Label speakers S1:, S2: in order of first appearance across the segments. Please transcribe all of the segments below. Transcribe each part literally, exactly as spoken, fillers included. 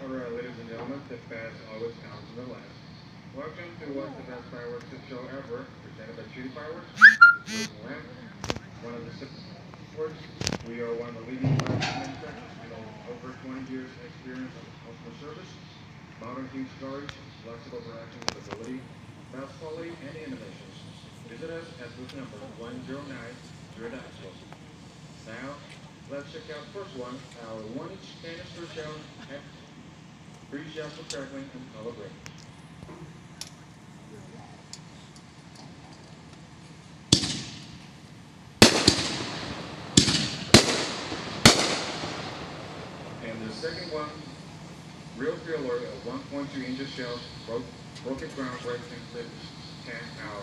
S1: Alright, ladies and gentlemen, the best always comes in the last. Welcome to what's the best fireworks show ever, presented by Shooty Fireworks. This is Bruce Lamb, one of the supporters. We are one of the leading fireworks manufacturers with over twenty years experience of customer service, modern huge storage, flexible production capability, fast quality, and innovations. Visit us at booth number one zero nine here at Expo. Now, let's check out first one, our one inch canister shell at three shots for crackling and color break. And the second one, real filler of one point two inches shells, broke, broken ground breaks and clips, ten hour.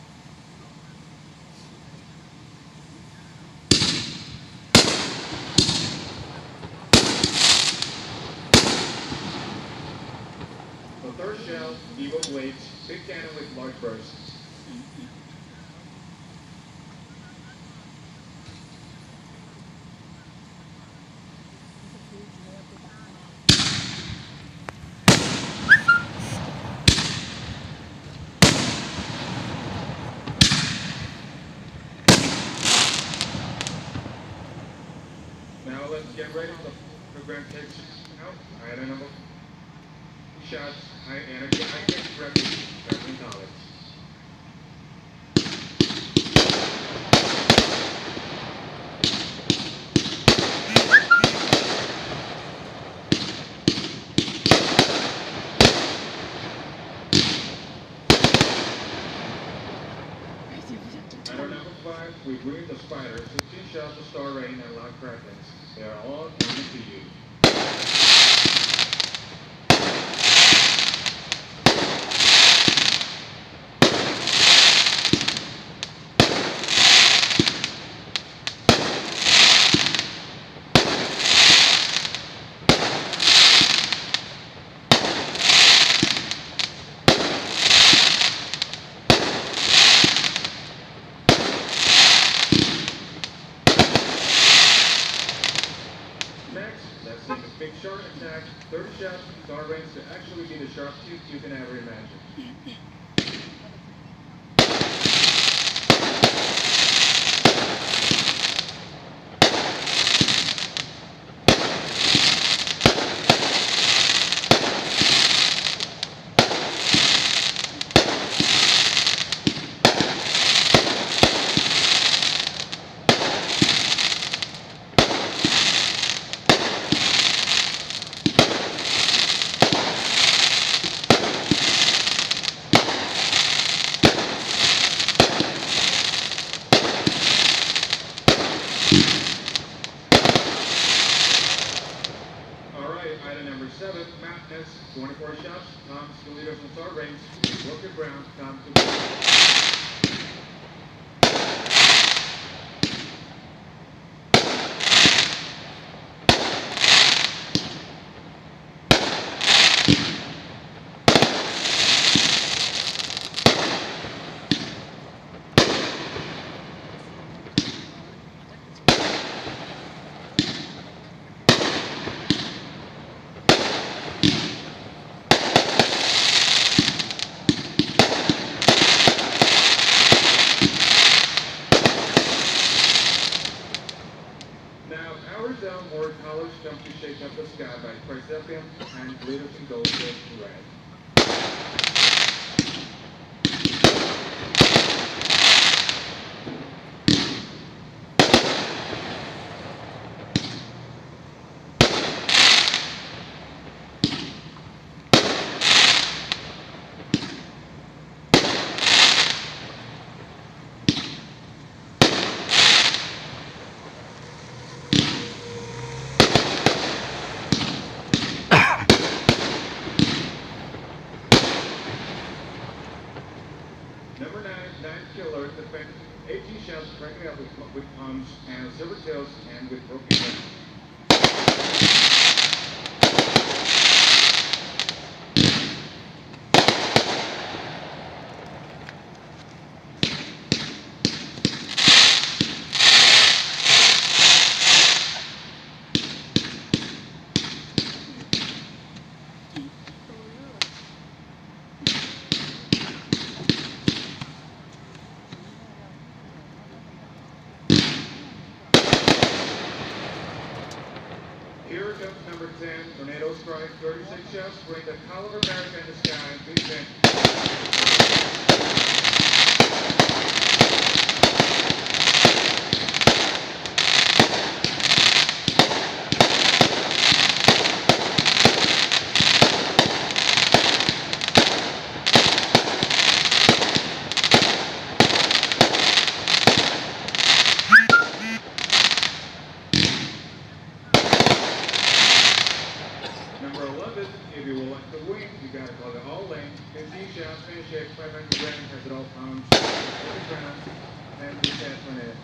S1: The third shell, Evo blades, big cannon with large bursts. Now let's get ready for the program takes out. Item number shots, high energy, high tech records, crackling college. Item number five, we bring the spider, sixteen shots of star rain and loud cracklings. They are all coming to you. Let's take a big shark attack, thirty shots, star range to actually be the sharpest you can ever imagine. Item number seven, Madness, twenty-four shots, Tom Scalitos and star range, broken ground, Tom to Down more colors come to shake up the sky by Chrysanthemum and glitters and gold and red. Number nine, nine killer, defend eighteen shells cracking up with, with pumps and silver tails and with broken wings. Workup number ten, Tornado Strike, thirty-six shots, bring the Call of America in the sky, defense. Number eleven, if you would like to win, you gotta call it all lane. fifteen shots, finish it, five hundred grand, has it all pounds, forty grams, and the chat on it.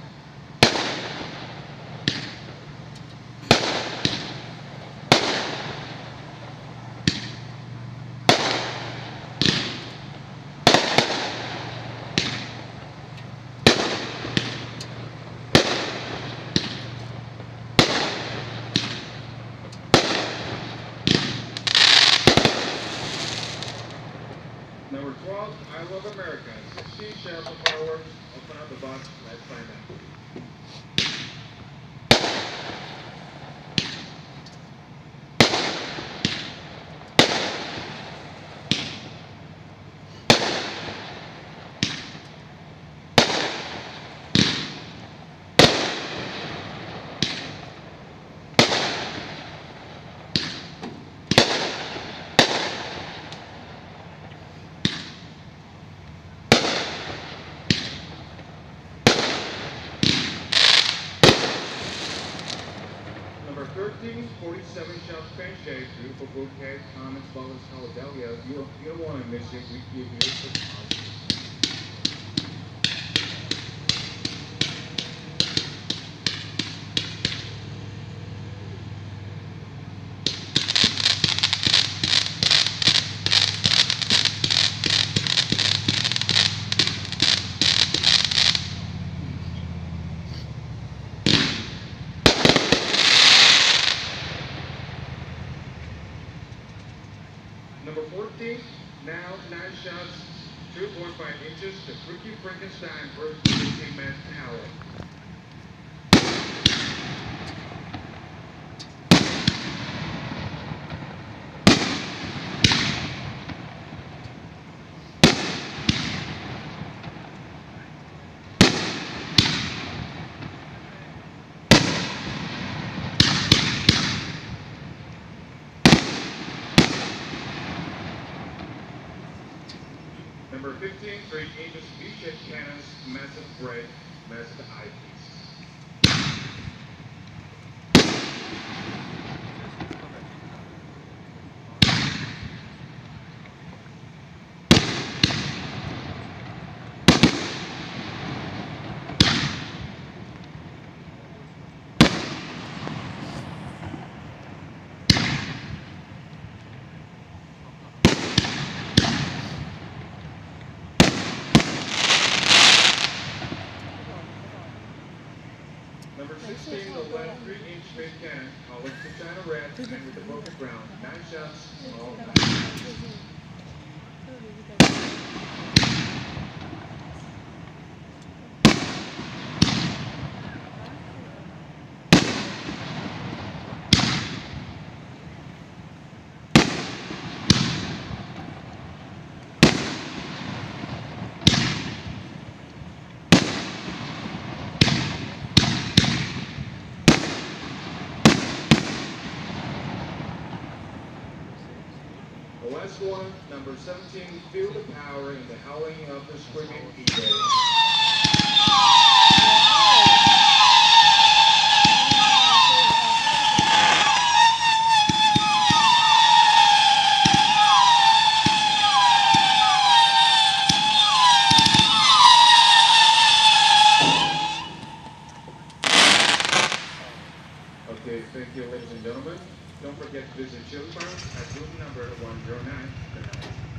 S1: Number twelve, I Love America. sixteen shots of fireworks. Open up the box. Let's find out. Number thirteen, forty-seven shots fan shade. Beautiful bouquet, comments, bubbles, Philadelphia. You don't, you don't want to miss it. We give you a positive. Number fourteen, now nine shots, two point five inches, the Freaky Frankenstein versus the fifteen man tower. Number fifteen, three inches V-shaped cannons, massive break, massive eyepiece. Number sixteen, the left three inch mid cannon, colored to China red, and with the broken ground, nine shots, all nine. The last one, number seventeen, feel the power in the howling of the screaming eagle. Okay, thank you, ladies and gentlemen. Don't forget to visit Chili Farms at room number one oh nine.